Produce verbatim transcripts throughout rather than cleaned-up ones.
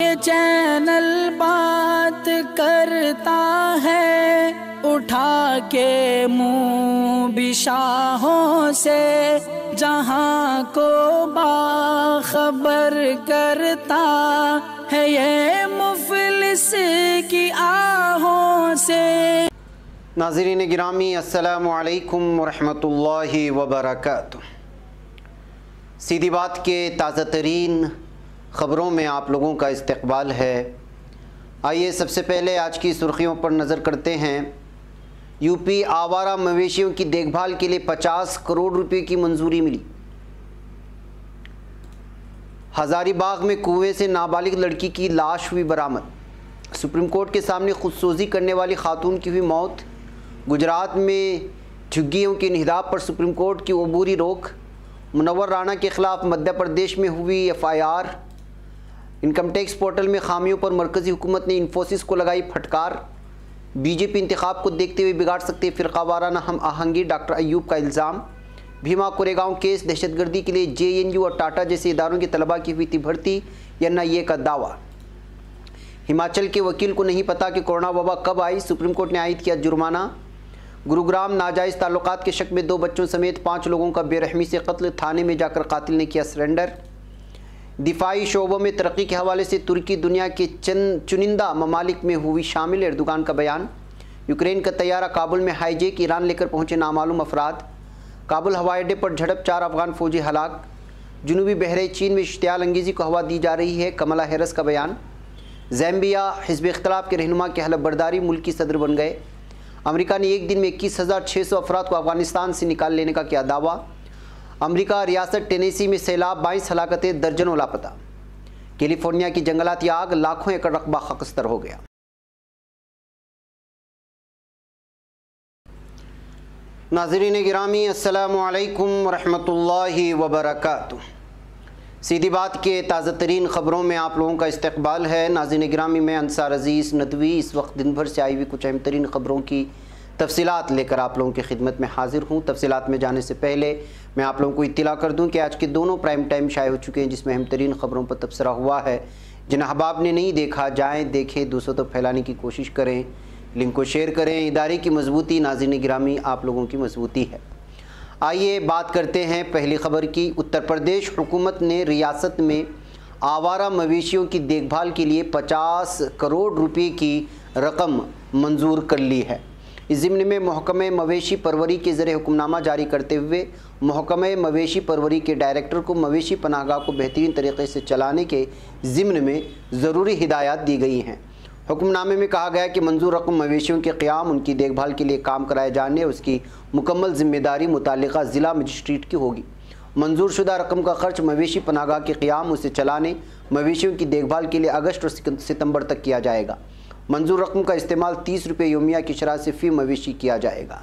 Channel बात करता है, उठा के मुँह बिशाहों से, जहाँ को बाखबर करता है ये मुफलिस की आहों से। नाज़रीन गिरामी, अस्सलामु अलैकुम वरहमतुल्लाहि वबरकातुह। सीधी बात के ताज़ा तरीन ख़बरों में आप लोगों का इस्तकबाल है। आइए सबसे पहले आज की सुर्खियों पर नज़र करते हैं। यूपी आवारा मवेशियों की देखभाल के लिए पचास करोड़ रुपए की मंजूरी मिली। हज़ारीबाग में कुएं से नाबालिग लड़की की लाश हुई बरामद। सुप्रीम कोर्ट के सामने खुदसोजी करने वाली खातून की हुई मौत। गुजरात में झुग्गियों की निहदाब पर सुप्रीम कोर्ट की अबूरी रोक। मुनव्वर राणा के खिलाफ मध्य प्रदेश में हुई F I R. Income tax portal में खामियों पर मरकज़ी हुकूमत ने इंफोसिस को लगाई फटकार। बीजेपी इंतखाब को देखते हुए बिगाड़ सकते फ़िरका वाराना हम आहंगी, डॉक्टर अयूब का इल्ज़ाम। भीमा कोरेगांव केस दहशतगर्दी के लिए जे एन यू और टाटा जैसे इदारों के तलबा की हुई थी भर्ती, एन आई ए का दावा। हिमाचल के वकील को नहीं पता कि कोरोना वबा कब आई, सुप्रीम कोर्ट ने आयद किया जुर्माना। गुरुग्राम नाजायज़ ताल्लुकात के शक में दो बच्चों समेत पाँच लोगों का बेरहमी से कत्ल, थाने में जाकर कातिल ने किया सरेंडर। दिफाई शोबों में तरक्की के हवाले से तुर्की दुनिया के चंद चुनिंदा ममालिक में हुई शामिल, एर्दोगान का बयान। यूक्रेन का तैयारा काबुल में हाईजैक, ईरान लेकर पहुंचे नामालूम अफराद। काबुल हवाई अड्डे पर झड़प, चार अफगान फौजी हलाक। जुनूबी बहरे चीन में इश्तियाल अंगेज़ी को हवा दी जा रही है, कमला हैरिस का बयान। ज़ैम्बिया हिज़्ब इख्तिलाफ के रहनुमा के हलफ बर्दारी मुल्क की सदर बन गए। अमेरिका ने एक दिन में इक्कीस हज़ार छः सौ अफराद को अफगानिस्तान से निकाल लेने का किया दावा। अमेरिका रियासत टेनेसी में सैलाब, बाईस हलाकतें, दर्जनों लापता। कैलिफोर्निया की जंगलाती आग, लाखों एकड़ रकबा खाकस्तर हो गया। नाज़रीन गिरामी, अस्सलामु अलैकुम वरहमतुल्लाहि वबरकातुह। सीधी बात के ताज़ा तरीन ख़बरों में आप लोगों का इस्तकबाल है। नाज़रीन गिरामी, मैं अंसार अज़ीज़ नदवी इस वक्त दिन भर से आई हुई कुछ अहम तरीन ख़बरों की तफसीलात लेकर आप लोगों की खिदमत में हाजिर हूँ। तफसीलात में जाने से पहले मैं आप लोगों को इत्तला कर दूँ कि आज के दोनों प्राइम टाइम शाये हो चुके हैं, जिसमें अहम तरीन ख़बरों पर तबसरा हुआ है। जिन अहबाब ने नहीं देखा, जाएँ देखें, दूसरों तक फैलाने की कोशिश करें, लिंक को शेयर करें। इदारे की मजबूती नाज़रीन गिरामी आप लोगों की मजबूती है। आइए बात करते हैं पहली ख़बर की। उत्तर प्रदेश हुकूमत ने रियासत में आवारा मवेशियों की देखभाल के लिए पचास करोड़ रुपए की रकम मंजूर कर ली है। इस ज़िम्न में महकमे मवेशी परवरी के ज़रिए हुक्मनामा जारी करते हुए महकमे मवेशी परवरी के डायरेक्टर को मवेशी पनाहगाह को बेहतरीन तरीके से चलाने के ज़िम्न में ज़रूरी हिदायत दी गई हैं। हुक्मनामे में कहा गया कि मंजूर रकम मवेशियों के क़याम, उनकी देखभाल के लिए काम कराए जाने, उसकी मुकम्मल ज़िम्मेदारी मुतालिका ज़िला मजिस्ट्रेट की होगी। मंजूर शुदा रकम का खर्च मवेशी पनाहगाह के क़याम, उसे चलाने, मवेशियों की देखभाल के लिए अगस्त और सितंबर तक किया जाएगा। मंजूर रकम का इस्तेमाल तीस रुपये योमिया की शरह से फ़ी मवेशी किया जाएगा।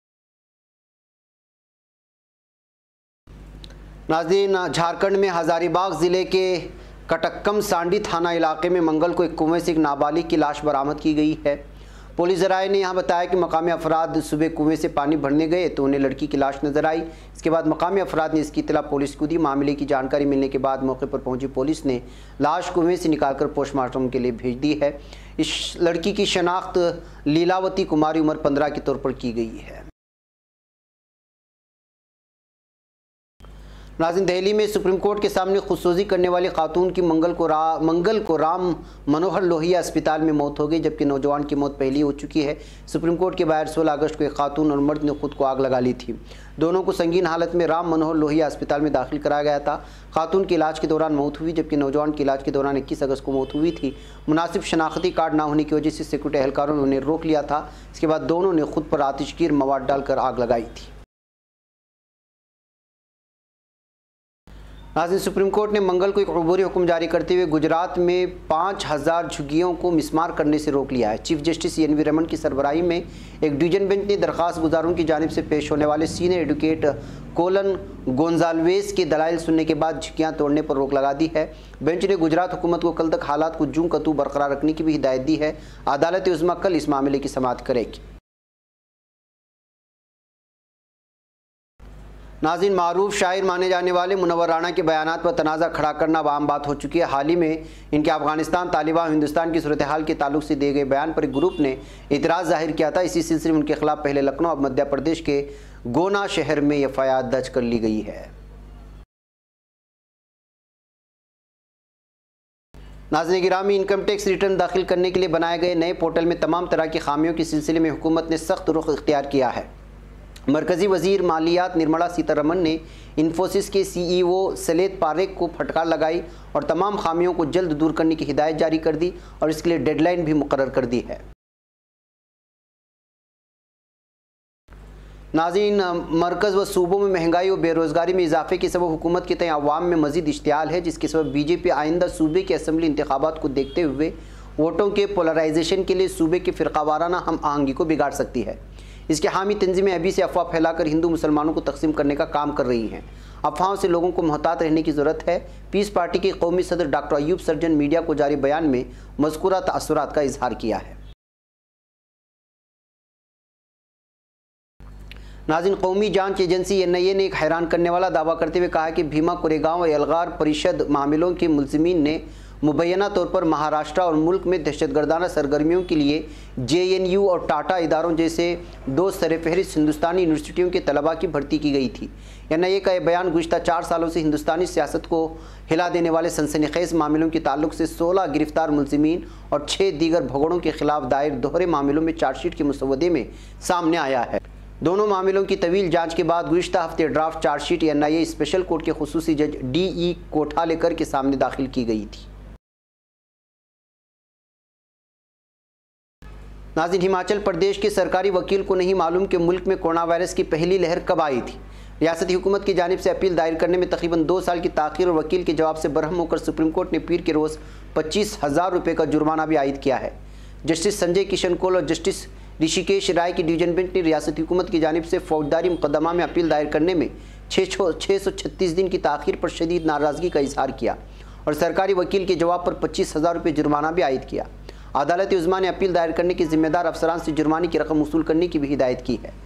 नाज़रीन, झारखंड में हज़ारीबाग ज़िले के कटक्कम सांडी थाना इलाके में मंगल को एक कुएं से एक नाबालिग की लाश बरामद की गई है। पुलिस ज़राए ने यहाँ बताया कि मकामी अफराद सुबह कुएं से पानी भरने गए तो उन्हें लड़की की लाश नजर आई। इसके बाद मकामी अफराद ने इसकी इत्तला पुलिस को दी। मामले की जानकारी मिलने के बाद मौके पर पहुंची पुलिस ने लाश कुएं से निकालकर पोस्टमार्टम के लिए भेज दी है। इस लड़की की शनाख्त लीलावती कुमारी, उम्र पंद्रह के तौर पर की गई है। नाज़रीन, दिल्ली में सुप्रीम कोर्ट के सामने खुदसोजी करने वाली खातून की मंगल को रा मंगल को राम मनोहर लोहिया अस्पताल में मौत हो गई, जबकि नौजवान की मौत पहले हो चुकी है। सुप्रीम कोर्ट के बाहर सोलह अगस्त को एक खातून और मर्द ने खुद को आग लगा ली थी। दोनों को संगीन हालत में राम मनोहर लोहिया अस्पताल में दाखिल कराया गया था। खातून की इलाज के दौरान मौत हुई, जबकि नौजवान की इलाज के दौरान इक्कीस अगस्त को मौत हुई थी। मुनासिब शनाख्ती कार्ड ना होने की वजह से सिक्योरिटी एहलकारों ने उन्हें रोक लिया था। इसके बाद दोनों ने खुद पर आतिशगीर मवाद डालकर आग लगाई थी। नाज़रीन, सुप्रीम कोर्ट ने मंगल को एक अबूरी हुक्म जारी करते हुए गुजरात में पाँच हज़ार झुग्गियों को मिसमार करने से रोक लिया है। Chief justice N V Raman की सरबराही में एक डिवीजन बेंच ने दरख्वास्त गुजारों की जानिब से पेश होने वाले सीनियर एडवोकेट कोलन गोंजाल्वेस के दलाइल सुनने के बाद झुग्गियाँ तोड़ने पर रोक लगा दी है। बेंच ने गुजरात हुकूमत को कल तक हालात को जूं कतू बरकरार रखने की भी हिदायत दी है। अदालत उज़्मा कल इस मामले की समाअत करेगी। नाज़रीन, मारूफ शायर माने जाने वाले मुनव्वर राना के बयानात पर तनाज़ा खड़ा करना अब आम बात हो चुकी है। हाल ही में इनके अफगानिस्तान, तालिबान, हिंदुस्तान की सूरत हाल के ताल्लुक से दिए गए बयान पर एक ग्रुप ने इतराज़ जाहिर किया था। इसी सिलसिले में उनके खिलाफ पहले लखनऊ, अब मध्य प्रदेश के गोना शहर में एफ आई आर दर्ज कर ली गई है। नाज़रीन गिरामी, इनकम टैक्स रिटर्न दाखिल करने के लिए बनाए गए नए पोर्टल में तमाम तरह की खामियों के सिलसिले में हुकूमत ने सख्त रुख इख्तियार किया है। मरकज़ी वज़ीर मालियात निर्मला सीतारमण ने इन्फोसिस के सी ई ओ सलेत पारेख को फटकार लगाई और तमाम खामियों को जल्द दूर करने की हिदायत जारी कर दी और इसके लिए डेडलाइन भी मुकर्रर कर दी है। नाज़रीन, मरकज़ व सूबों में महंगाई और बेरोज़गारी में इजाफे के सबब हुकूमत के तय अवाम में मज़ीद इश्तियाल है, जिसके सबब बीजेपी आइंदा सूबे के असम्बली इंतखाबात को देखते हुए वोटों के पोलराइजेशन के लिए सूबे के फ़िरक़ावाराना हम आहंगी को बिगाड़ सकती है। इसके हामी तंजीमें अभी से अफवाह फैलाकर हिंदू मुसलमानों को तकसीम करने का काम कर रही हैं। अफवाहों से लोगों को मोहतात रहने की ज़रूरत है। पीस पार्टी के कौमी सदर डॉक्टर अयूब सर्जन मीडिया को जारी बयान में मज़कूरा तअस्सुरात का इजहार किया है। नाज़रीन, कौमी जांच एजेंसी एन आई ए ने एक हैरान करने वाला दावा करते हुए कहा है कि भीमा कोरेगांव और एल्गार परिषद मामलों के मुलज़िमीन ने मुबैना तौर पर महाराष्ट्र और मुल्क में दहशतगर्दाना सरगर्मियों के लिए जे एन यू और टाटा इदारों जैसे दो सरफहरिस्त हिंदुस्तानी यूनिवर्सिटियों के तलबा की भर्ती की गई थी। एन आई ए का यह बयान गुज़श्ता चार सालों से हिंदुस्तानी सियासत को हिला देने वाले सनसनीखेज़ मामलों के ताल्लुक से सोलह गिरफ्तार मुलज़िमीन और छः दीगर भगोड़ों के खिलाफ दायर दोहरे मामलों में चार्जशीट के मुसवदे में सामने आया है। दोनों मामलों की तवील जांच के बाद गुज़श्ता हफ्ते draft chargesheet N I A special court के खुसूसी जज डी ई कोठालेकर के सामने दाखिल की गई थी। नाज़रीन, हिमाचल प्रदेश के सरकारी वकील को नहीं मालूम कि मुल्क में कोरोना वायरस की पहली लहर कब आई थी। रियासती हुकूमत की जानिब से अपील दायर करने में तकरीबन दो साल की ताख़ीर और वकील के जवाब से बरहम होकर सुप्रीम कोर्ट ने पीर के रोज़ पच्चीस हज़ार रुपये का जुर्माना भी आयद किया है। जस्टिस संजय किशन कौल और जस्टिस ऋषिकेश राय की डिवीजन बेंच ने रियासती हुकूमत की जानिब से फौजदारी मुकदमा में अपील दायर करने में छः छः सौ छत्तीस दिन की ताख़ीर पर शदीद नाराज़गी का इजहार किया और सरकारी वकील के जवाब पर पच्चीस हज़ार रुपये जुर्माना भी आयद किया। अदालत उज़्मा ने अपील दायर करने के जिम्मेदार अफसरान से जुर्माने की रकम वसूल करने की भी हिदायत की है।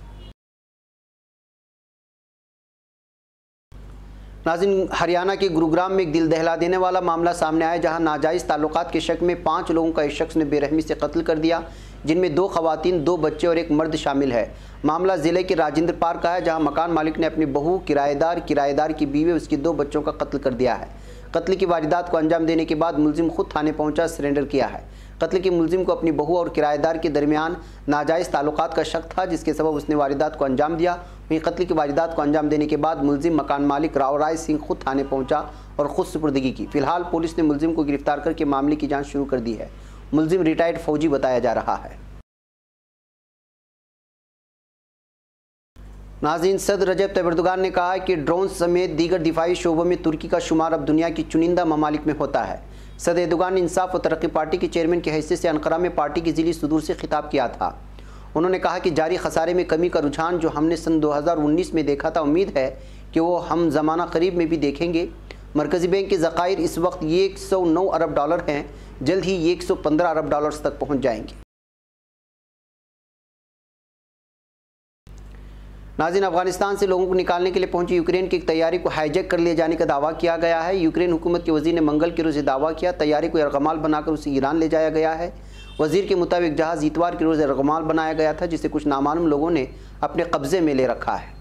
नाज़रीन, हरियाणा के गुरुग्राम में एक दिल दहला देने वाला मामला सामने आया, जहां नाजायज़ ताल्लुकात के शक में पाँच लोगों का एक शख्स ने बेरहमी से कत्ल कर दिया, जिनमें दो खवातीन, दो बच्चे और एक मर्द शामिल है। मामला ज़िले के राजेंद्र पार्क का है, जहां मकान मालिक ने अपनी बहू, किराएदार, किराएदार की बीवी और उसके दो बच्चों का कत्ल कर दिया है। कत्ल की वारदात को अंजाम देने के बाद मुलजिम खुद थाने पहुंचा सरेंडर किया है। कत्ल के मुलजिम को अपनी बहू और किराएदार के दरमियान नाजायज़ ताल्लुकात का शक था, जिसके सबब उसने वारदात को अंजाम दिया। वहीं कत्ल की वारदात को अंजाम देने के बाद मुलजिम मकान मालिक राव राय सिंह खुद थाने पहुंचा और खुद सुपुर्दगी की। फिलहाल पुलिस ने मुलजिम को गिरफ्तार करके मामले की जाँच शुरू कर दी है। मुलजिम रिटायर्ड फौजी बताया जा रहा है। नाज़रीन, सदर रजब तैयब एर्दोगान ने कहा है कि ड्रोन समेत दीगर दिफाई शोबों में तुर्की का शुमार अब दुनिया की चुनिंदा ममालिक में होता है। सदर एर्दोगान ने इंसाफ और तरक्की पार्टी के चेयरमैन की हैसियत से अनकरा में पार्टी की ज़िली सदूर से खिताब किया था। उन्होंने कहा कि जारी खसारे में कमी का रुझान जो हमने सन दो हज़ार उन्नीस में देखा था, उम्मीद है कि वो हम ज़माना करीब में भी देखेंगे। मरकज़ी बैंक के ज़खायर इस वक्त ये एक सौ नौ अरब डॉलर हैं, जल्द ही ये एक सौ पंद्रह अरब डॉलर्स तक पहुँच जाएंगे। नाज़रीन, अफगानिस्तान से लोगों को निकालने के लिए पहुंची यूक्रेन की एक तैयारी को हाईजैक कर लिए जाने का दावा किया गया है। यूक्रेन हुकूमत के वज़ीर ने मंगल के रोज़ दावा किया तैयारी को यरगमाल बनाकर उसे ईरान ले जाया गया है। वज़ीर के मुताबिक जहाज़ इतवार के रोज़ यरगमाल बनाया गया था, जिसे कुछ नामालूम लोगों ने अपने कब्ज़े में ले रखा है।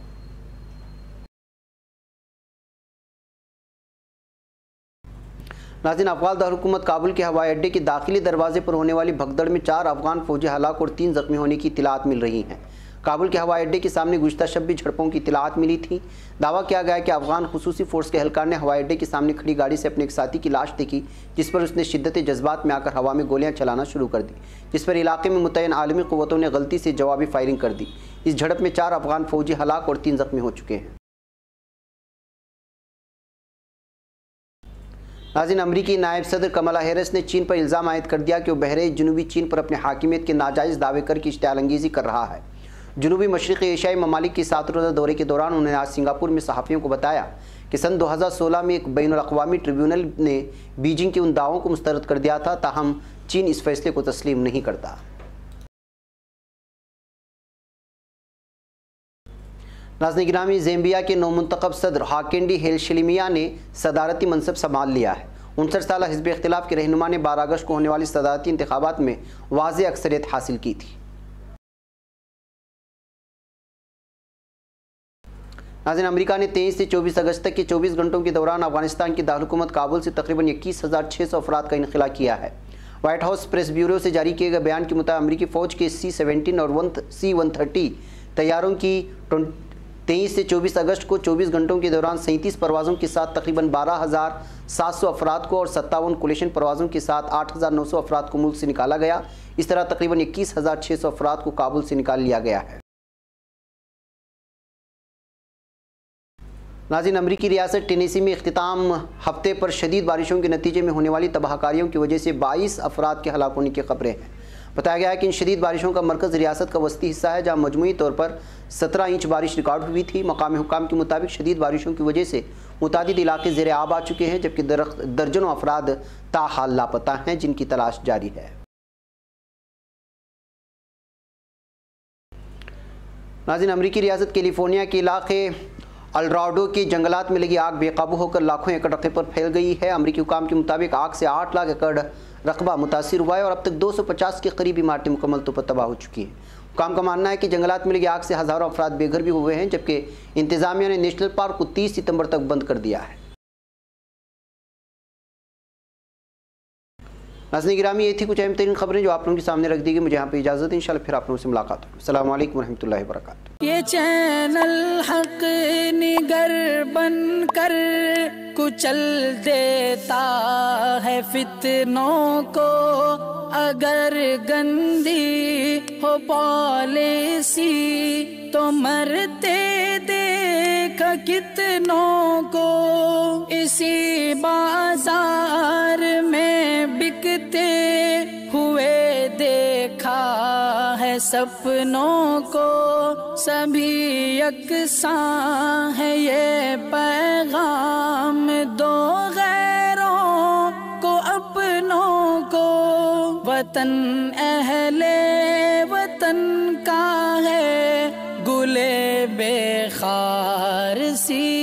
नाज़रीन, अफगान दारकूमत काबुल के हवाई अड्डे के दाखिली दरवाजे पर होने वाली भगदड़ में चार अफगान फौजी हलाक और तीन जख्मी होने की इत्तलात मिल रही हैं। काबुल के हवाई अड्डे के सामने गुज़श्ता शब भी झड़पों की इत्तलात मिली थी। दावा किया गया कि अफगान खुसूसी फोर्स के एहलकार ने हवाई अड्डे के सामने खड़ी गाड़ी से अपने एक साथी की लाश देखी, जिस पर उसने शिद्दत जज्बात में आकर हवा में गोलियां चलाना शुरू कर दी, जिस पर इलाके में मुतय्यन आलमी क़ुव्वतों ने गलती से जवाबी फायरिंग कर दी। इस झड़प में चार अफगान फौजी हलाक और तीन जख्मी हो चुके हैं। नाज़रीन, अमरीकी नायब सदर कमला हैरिस ने चीन पर इल्ज़ाम आयद कर दिया कि वह बहरे जनूबी चीन पर अपने हाकिमियत के नाजायज़ दावे करके इश्तियाल अंगेज़ी कर रहा है। जनूबी मशरक़ी एशियाई ममालिक के सात रोज़ा दौरे के दौरान उन्होंने आज सिंगापुर में सहाफ़ियों को बताया कि सन दो हज़ार सोलह में एक बैनुल-अक़वामी ट्रिब्यूनल ने बीजिंग के उन दावों को मुस्तरद कर दिया था, ताहम चीन इस फैसले को तस्लीम नहीं करता। नाज़रीन गिरामी, ज़ाम्बिया के नौमुंतखब सदर हाकेंडी हिशिलेमिया ने सदारती मनसब संभाल लिया है। उनसठ साल हिज़्ब इख्तिलाफ के रहनुमा ने बारह अगस्त को होने वाली सदारती इंतखाबात में वाज़ेह अक्सरियत हासिल की थी। नाज़रीन, अमेरिका ने तेईस से चौबीस अगस्त तक के चौबीस घंटों के दौरान अफगानिस्तान की दारकूमत काबुल से तकरीबन इक्कीस हज़ार छः सौ अफराद का इनखला किया है। व्हाइट हाउस प्रेस ब्यूरो से जारी किए गए बयान के मुताबिक अमरीकी फ़ौज के सी सेवेंटीन और वन सी वन थर्टी तैयारों की तेईस से चौबीस अगस्त को चौबीस घंटों के दौरान सैंतीस परवाज़ों के साथ तकरीबन बारह हज़ार सात सौ अफराद को और सत्तावन कुलेशन परवाज़ों के साथ आठ हज़ार नौ सौ अफराद को मुल्क से निकाला गया। इस तरह तकरीबन इक्कीस हज़ार छः सौ अफराद को काबुल से निकाल लिया गया है। नाज़रीन, अमरीकी रियासत टेनेसी में इख्तिताम हफ्ते पर शदीद बारिशों के नतीजे में होने वाली तबाहकारियों की वजह से बाईस अफराद के हलाक होने की खबरें हैं। बताया गया है कि इन शदीद बारिशों का मरकज़ रियासत का वस्ती हिस्सा है, जहाँ मजमूई तौर पर सत्रह इंच बारिश रिकॉर्ड हुई थी। मकामी हुक्काम के मुताबिक शदीद बारिशों की वजह से मुतादिद इलाके ज़ेर आब आ चुके हैं, जबकि दर्जनों अफराद ताहाल लापता हैं, जिनकी तलाश जारी है। नाज़रीन, अमरीकी रियासत कैलिफोर्निया के इलाके अल्ड्राडो के जंगलात में लगी आग बेकाबू होकर लाखों एकड़ रकबे पर फैल गई है। अमरीकी हुक्काम के मुताबिक आग से आठ लाख एकड़ रकबा मुतासिर हुआ है और अब तक दो सौ पचास के करीब इमारतें मुकम्मल तौर पर तबाह हो चुकी हैं। हुक्काम का मानना है कि जंगलात में लगी आग से हज़ारों अफराद बेघर भी हुए हैं, जबकि इंतज़ामिया ने नेशनल पार्क को तीस सितंबर तक बंद कर दिया है। नाज़रीन गिरामी, ये थी कुछ अहम तरीन खबरें जो आप लोगों के सामने रख दी गई। मुझे यहाँ पे इजाज़त है, इंशाल्लाह फिर आप लोगों से मुलाकात होगी। अस्सलाम वालेकुम रहमतुल्लाहि व बरकातुहू। ये चैनल हक निगर बन कर कुचल देता है फितनों को, अगर गंदी हो पॉलिसी तो मरते देख कितनों को। इसी बाजार में बिकते हुए देखा है सपनों को, सभी यकसां है ये पैगाम दो गैरों को अपनों को। वतन अहले वतन का है गुले बेखार सी